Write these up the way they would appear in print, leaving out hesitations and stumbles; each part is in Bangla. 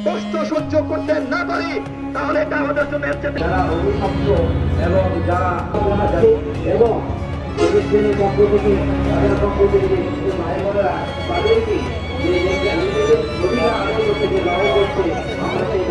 কষ্ট সহ্য করতে না পারি তাহলে এটা আমাদের জন্য যারা অভিশপ্ত এবং যারা এবং ফিলিস্তিনের পক্ষ থেকে তাদের পক্ষ থেকে ভাই বোনেরা তাদেরকে যে অধিকার আদায় করতে যে লড়াই করছে আমরা সেই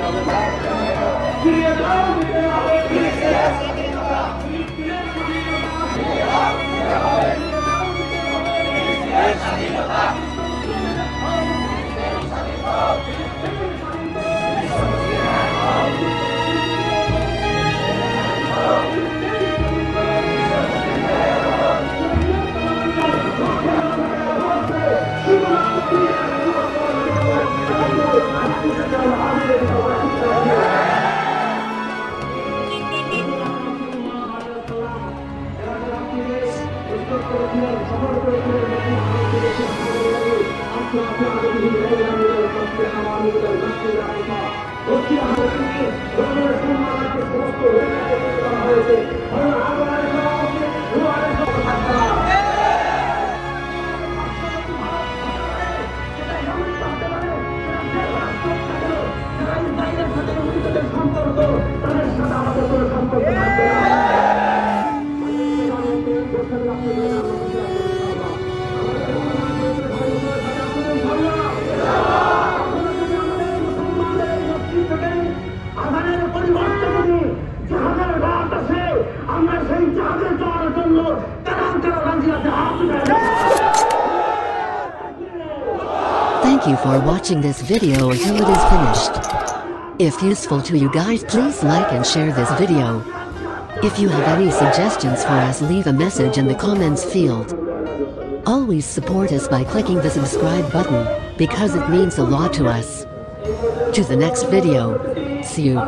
Thank you for watching this video until it is finished. If useful to you guys, please like and share this video. If you have any suggestions for us, leave a message in the comments field. Always support us by clicking the subscribe button, because it means a lot to us. To the next video. See you.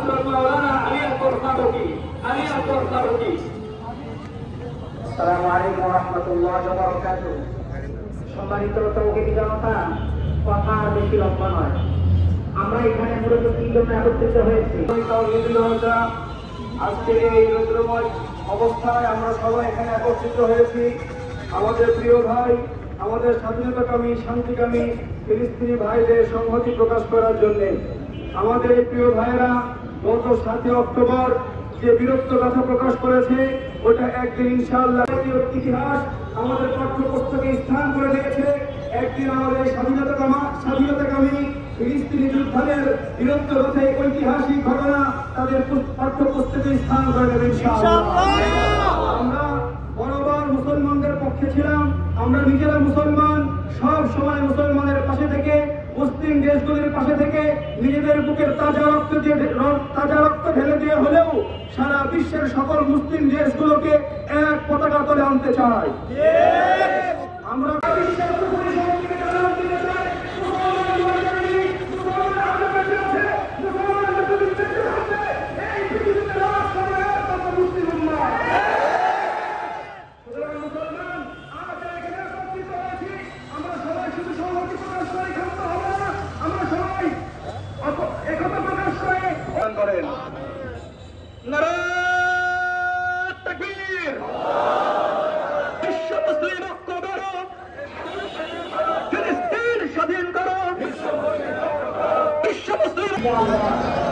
আসসালামু আলাইকুম ওয়া রাহমাতুল্লাহি ওয়া বারাকাতুহু। সম্মানিত তৌহিদি জনতা, কথা বেশি লম্বা নয়। আমরা এখানে মূলত কি জন্য একত্রিত হয়েছি? তৌহিদি জনতা, আজকে এই রৌদ্রময় অবস্থায় আমরা সবাই এখানে একত্রিত হয়েছি আমাদের প্রিয় ভাই, আমাদের স্বাধীনতাকামী শান্তিকামী ফিলিস্তিনি ভাইদের সংহতি প্রকাশ করার জন্য। আমাদের এই প্রিয় ভাইরা গত 7 অক্টোবর যে বীরত্ব কথা প্রকাশ করেছে, ওটা একদিন ইনশাআল্লাহ ইতিহাস আমাদের পাঠ্যপুস্তকে স্থান করে দিয়েছে। একদিন আমাদের স্বাধীনতাকামী ফিলিস্তিনি যোদ্ধাদের বীরত্ব কথা, ঐতিহাসিক ঘটনা তাদের পাঠ্যপুস্তকে স্থান করে দেবে ইনশাআল্লাহ। আমরা বরাবর মুসলমানদের পক্ষে ছিলাম। আমরা নিজেরা মুসলমান, সব সময় মুসলমানের পাশে থেকে, মুসলিম দেশগুলির পাশে থেকে নিজেদের বুকের তাজা রক্ত ঢেলে দিয়ে হলেও সারা বিশ্বের সকল মুসলিম দেশগুলোকে এক পতাকা তলে আনতে চাই। আমরা স্বাধীন করো, বিশ্ব মুসলিম